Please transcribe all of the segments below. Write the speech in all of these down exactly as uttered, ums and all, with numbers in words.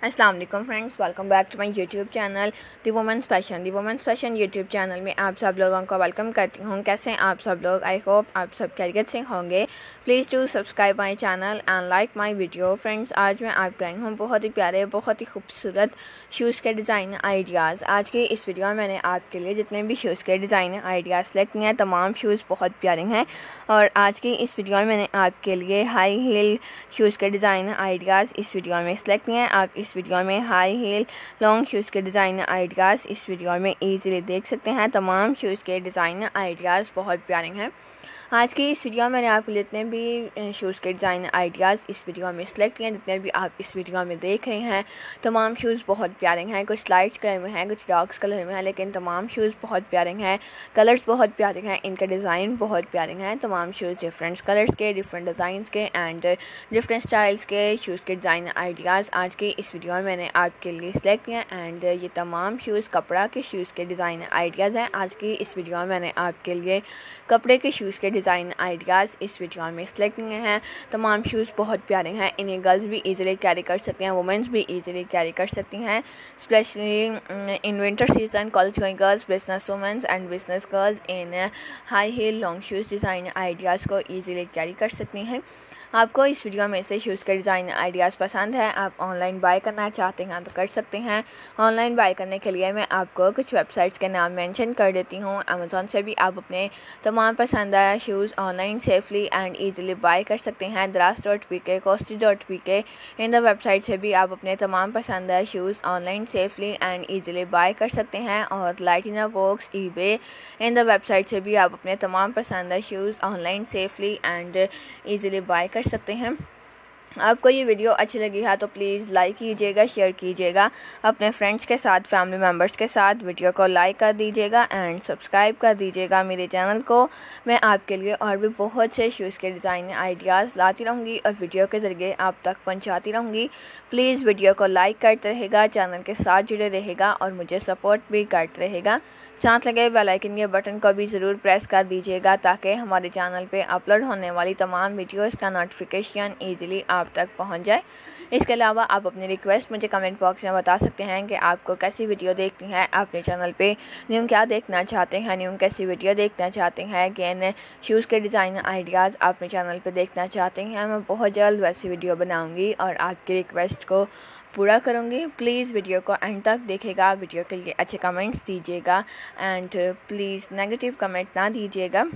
अस्सलाम वालेकुम friends, welcome back to my YouTube channel the women's fashion the women's fashion YouTube channel में आप सब लोगों को वेलकम करती हूँ। कैसे हैं आप सब लोग? आई होप आप सब खैरियत से होंगे। Please to subscribe my channel and like my video. Friends, आज मैं आपको आई हूँ बहुत ही प्यारे बहुत ही खूबसूरत शूज़ के डिज़ाइन आइडियाज़। आज के इस वीडियो में मैंने आपके लिए जितने भी शूज़ के डिज़ाइन आइडियाज़ सेलेक्ट किए हैं, तमाम शूज़ बहुत प्यारे हैं। और आज की इस वीडियो में मैंने आपके लिए हाई हील शूज़ के डिज़ाइन आइडियाज़ इस वीडियो में सेलेक्ट किए हैं। आप इस वीडियो में हाई हील लॉन्ग शूज़ के डिज़ाइन आइडियाज़ इस वीडियो में इजीली देख सकते हैं। तमाम शूज़ के डिज़ाइन आइडियाज़ बहुत प्यारे हैं। आज की इस वीडियो में मैंने आपके लिए जितने भी शूज़ के डिज़ाइन आइडियाज़ इस वीडियो में सेलेक्ट किए हैं, जितने भी आप इस वीडियो में देख रहे हैं, तमाम शूज़ बहुत प्यारे हैं। कुछ लाइट कलर में हैं, कुछ डार्क कलर में हैं, लेकिन तमाम शूज़ बहुत प्यारे हैं। कलर्स बहुत प्यारे हैं, इनके डिज़ाइन बहुत प्यारे हैं। तमाम शूज़ डिफरेंट कलर्स के, डिफरेंट डिज़ाइंस के एंड डिफरेंट स्टाइल्स के शूज़ के डिज़ाइन आइडियाज़ आज की इस वीडियो में मैंने आपके लिए सेलेक्ट किए हैं। एंड ये तमाम शूज़ कपड़ा के शूज़ के डिज़ाइन आइडियाज़ हैं। आज की इस वीडियो में मैंने आपके लिए कपड़े के शूज़ के डिज़ाइन आइडियाज़ इस वीडियो में सेलेक्ट किए हैं। तमाम शूज़ बहुत प्यारे हैं। इन्हें गर्ल्स भी इजीली कैरी कर सकते हैं, वुमेन्स भी इजीली कैरी कर सकती हैं। Specially in winter season, college going girls, business women's and business girls in high heel long shoes design ideas को इजीली कैरी कर सकती हैं। आपको इस वीडियो में से शूज़ के डिज़ाइन आइडियाज़ पसंद है, आप ऑनलाइन बाय करना चाहते हैं तो कर सकते हैं। ऑनलाइन बाय करने के लिए मैं आपको कुछ वेबसाइट्स के नाम मेंशन कर देती हूँ। अमेज़ॉन से भी आप अपने तमाम पसंदीदा shoes online safely and easily buy कर सकते हैं। दराज डॉट पी के, कोस्टी dot P K, in the website से भी आप अपने तमाम पसंदीदा shoes online safely and easily buy कर सकते हैं। और लाइटिना box, eBay, in the website से भी आप अपने तमाम पसंदीदा shoes online safely and easily buy कर सकते हैं। आपको ये वीडियो अच्छी लगी है तो प्लीज़ लाइक कीजिएगा, शेयर कीजिएगा अपने फ्रेंड्स के साथ, फैमिली मेम्बर्स के साथ। वीडियो को लाइक कर दीजिएगा एंड सब्सक्राइब कर दीजिएगा मेरे चैनल को। मैं आपके लिए और भी बहुत से शूज़ के डिज़ाइन आइडियाज़ लाती रहूँगी और वीडियो के ज़रिए आप तक पहुँचाती रहूँगी। प्लीज़ वीडियो को लाइक करते रहेगा, चैनल के साथ जुड़े रहेगा और मुझे सपोर्ट भी करते रहेगा। साथ लगे बेल आइकन के बटन को भी ज़रूर प्रेस कर दीजिएगा ताकि हमारे चैनल पे अपलोड होने वाली तमाम वीडियोस का नोटिफिकेशन इजीली आप तक पहुंच जाए। इसके अलावा आप अपनी रिक्वेस्ट मुझे कमेंट बॉक्स में बता सकते हैं कि आपको कैसी वीडियो देखनी है, अपने चैनल पे न्यू क्या देखना चाहते हैं, न्यू कैसी वीडियो देखना चाहते हैं, कि शूज़ के डिज़ाइन आइडियाज़ अपने चैनल पर देखना चाहते हैं। मैं बहुत जल्द वैसी वीडियो बनाऊँगी और आपकी रिक्वेस्ट को पूरा करूँगी। प्लीज़ वीडियो को एंड तक देखेगा, वीडियो के लिए अच्छे कमेंट्स दीजिएगा एंड प्लीज़ नेगेटिव कमेंट ना दीजिएगा।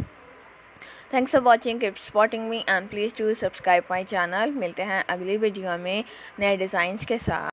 Thanks for watching, keep supporting me and please to subscribe my channel. मिलते हैं अगली वीडियो में नए डिज़ाइंस के साथ।